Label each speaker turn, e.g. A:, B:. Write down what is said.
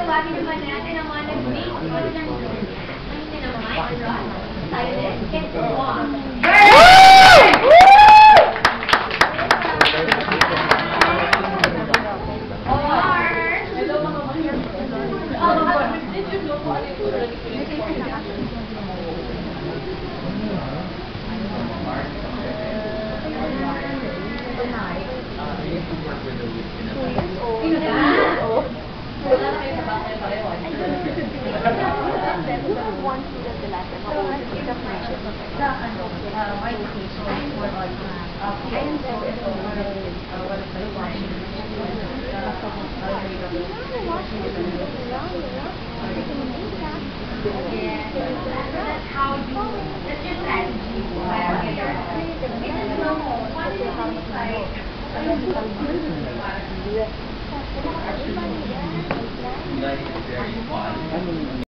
A: Babati naman natin ang mga nag-make. Ano lang hindi na mic, silent, can't walk.
B: Very fun.